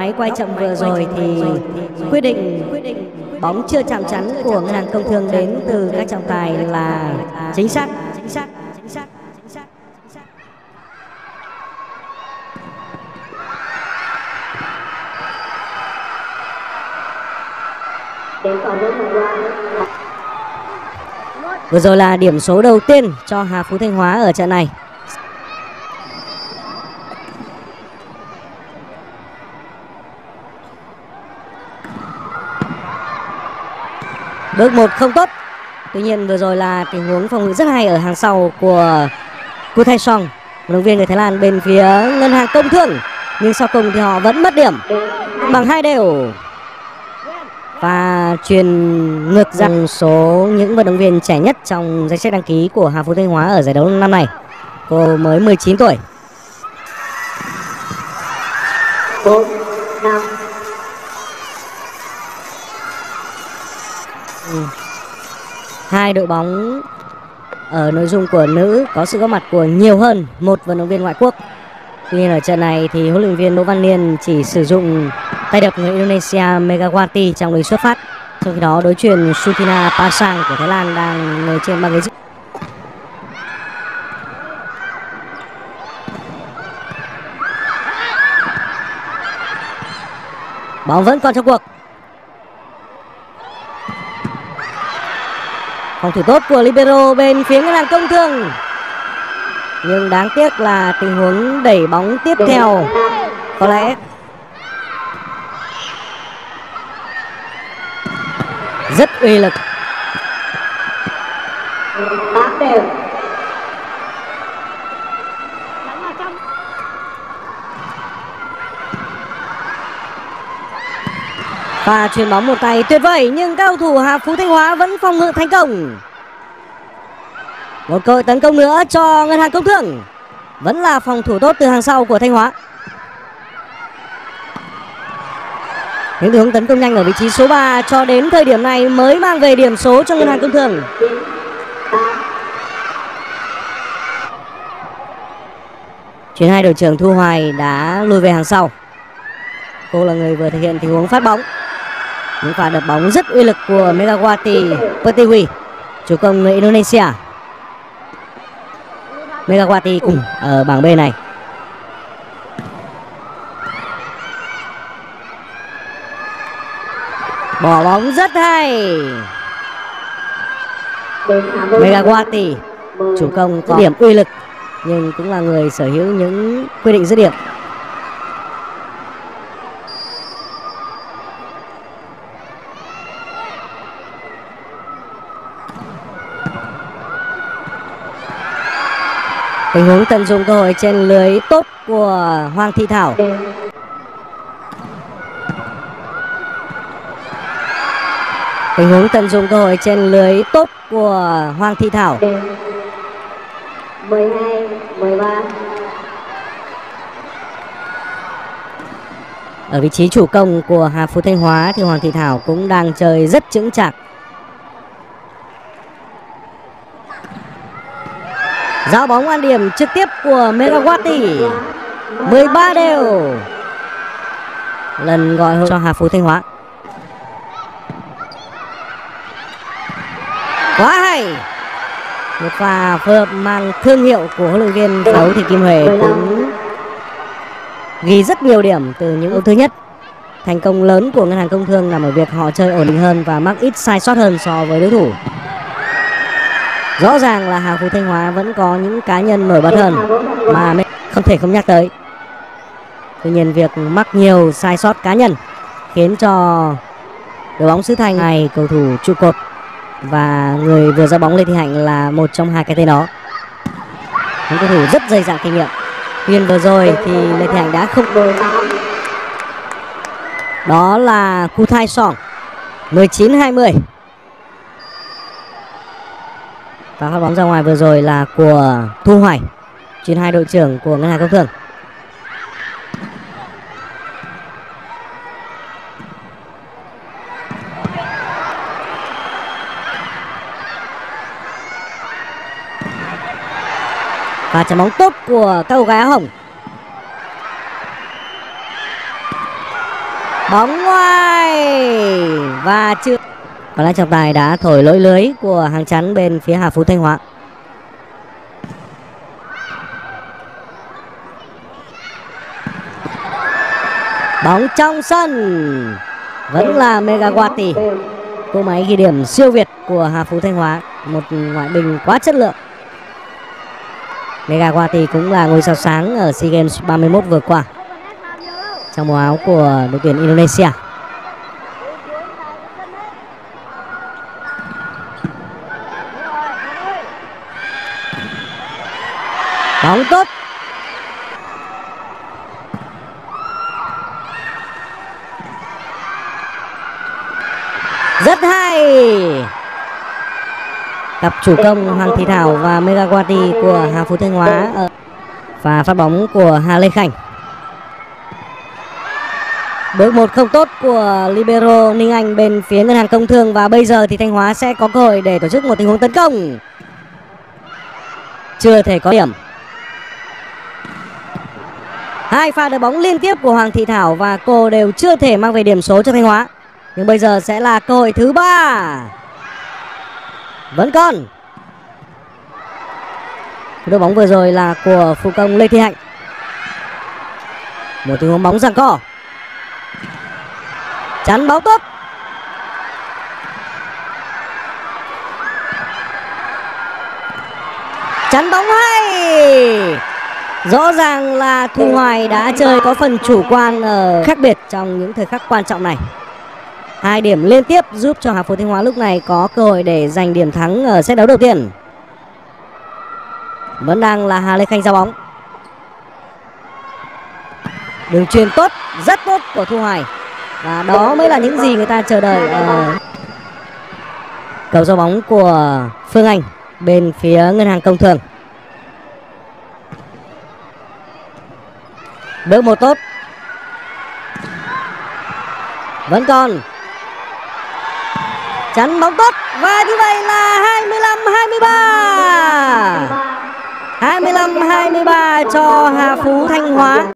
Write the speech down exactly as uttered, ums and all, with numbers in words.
máy quay chậm vừa rồi thì quyết định bóng chưa chạm chắn của Ngân hàng Công Thương đến từ các trọng tài là chính xác. Vừa rồi là điểm số đầu tiên cho Hà Phú Thanh Hóa ở trận này. Bước một không tốt. Tuy nhiên vừa rồi là tình huống phòng ngự rất hay ở hàng sau của Ku Thai Song, vận động viên người Thái Lan bên phía Ngân hàng Công Thương. Nhưng sau cùng thì họ vẫn mất điểm bằng hai đều. Và truyền ngược rằng số những vận động viên trẻ nhất trong danh sách đăng ký của Hà Phú Thanh Hóa ở giải đấu năm nay. Cô mới mười chín tuổi. bốn, năm. Ừ. Hai đội bóng ở nội dung của nữ có sự góp mặt của nhiều hơn một vận động viên ngoại quốc. Tuy nhiên ở trận này thì huấn luyện viên Đỗ Văn Liên chỉ sử dụng tay đập người Indonesia Megawati trong lối xuất phát. Trong khi đó đối chuyền Sutina Pasang của Thái Lan đang ngồi trên băng ghế. Bóng vẫn còn trong cuộc. Phòng thủ tốt của libero bên phía Ngân hàng Công Thương. Nhưng đáng tiếc là tình huống đẩy bóng tiếp theo có lẽ rất uy lực. Và chuyền bóng một tay tuyệt vời, nhưng các cầu thủ Hà Phú Thanh Hóa vẫn phòng ngự thành công. Một cơ hội tấn công nữa cho Ngân hàng Công Thương. Vẫn là phòng thủ tốt từ hàng sau của Thanh Hóa. Những hướng tấn công nhanh ở vị trí số ba cho đến thời điểm này mới mang về điểm số cho Ngân hàng Công Thương. Chuyền hai đội trưởng Thu Hoài đã lùi về hàng sau. Cô là người vừa thực hiện tình huống phát bóng. Những pha đập bóng rất uy lực của Megawati Pertiwi, chủ công người Indonesia. Megawati cùng ở bảng B này. Bỏ bóng rất hay. Megawati, chủ công có điểm uy lực nhưng cũng là người sở hữu những quyết định dứt điểm. Tình huống tận dụng cơ hội trên lưới tốt của Hoàng Thị Thảo. Tình huống tận dụng cơ hội trên lưới tốt của Hoàng Thị Thảo. mười hai, mười ba. Ở vị trí chủ công của Hà Phú Thanh Hóa thì Hoàng Thị Thảo cũng đang chơi rất chững chạc. Giao bóng ăn điểm trực tiếp của Megawati. mười ba đều. Lần gọi cho Hà Phú Thanh Hóa. Quá hay. Một pha phối hợp mang thương hiệu của huấn luyện viên đấu thì Kim Huệ cũng ghi rất nhiều điểm từ những ô thứ nhất. Thành công lớn của Ngân hàng Công Thương nằm ở việc họ chơi ổn định hơn và mắc ít sai sót hơn so với đối thủ. Rõ ràng là Hà Phú Thanh Hóa vẫn có những cá nhân nổi bật hơn mà không thể không nhắc tới. Tuy nhiên việc mắc nhiều sai sót cá nhân khiến cho đội bóng xứ Thanh này cầu thủ trụ cột và người vừa ra bóng Lê Thị Hạnh là một trong hai cái tên đó. Những cầu thủ rất dày dặn kinh nghiệm. Tuy nhiên vừa rồi thì Lê Thị Hạnh đã không. Đó là Ku Thai Song, mười chín hai mươi. Và phát bóng ra ngoài vừa rồi là của Thu Hoài, chuyền hai đội trưởng của Ngân hàng Công Thương. Và chạm bóng tốt của các cô gái áo hồng. Bóng ngoài và chưa. Có lẽ trọng tài đã thổi lỗi lưới của hàng chắn bên phía Hà Phú Thanh Hóa. Bóng trong sân, vẫn là Megawati, cỗ máy ghi điểm siêu việt của Hà Phú Thanh Hóa, một ngoại binh quá chất lượng. Megawati cũng là ngôi sao sáng ở SEA Games ba mươi mốt vừa qua trong màu áo của đội tuyển Indonesia. Bóng tốt. Rất hay. Cặp chủ công Hoàng Thị Thảo và Megawati của Hà Phú Thanh Hóa và phát bóng của Hà Lê Khánh. Bước một không tốt của libero Ninh Anh bên phía Ngân hàng Công Thương, và bây giờ thì Thanh Hóa sẽ có cơ hội để tổ chức một tình huống tấn công. Chưa thể có điểm. Hai pha đá bóng liên tiếp của Hoàng Thị Thảo và cô đều chưa thể mang về điểm số cho Thanh Hóa. Nhưng bây giờ sẽ là cơ hội thứ ba. Vẫn còn. Đội bóng vừa rồi là của phụ công Lê Thị Hạnh. Một tình huống bóng giằng co. Chắn bóng tốt. Chắn bóng hay. Rõ ràng là Thu Hoài đã chơi có phần chủ quan ở khác biệt trong những thời khắc quan trọng này. Hai điểm liên tiếp giúp cho Hà Phú Thanh Hóa lúc này có cơ hội để giành điểm thắng ở set đấu đầu tiên. Vẫn đang là Hà Lê Khanh ra bóng. Đường chuyền tốt, rất tốt của Thu Hoài. Và đó mới là những gì người ta chờ đợi ở cầu giao bóng của Phương Anh bên phía Ngân hàng Công Thương. Bước một tốt. Vẫn còn. Chắn bóng tốt. Và như vậy là hai mươi lăm hai mươi ba. hai mươi lăm hai mươi ba cho Hà Phú Thanh Hóa.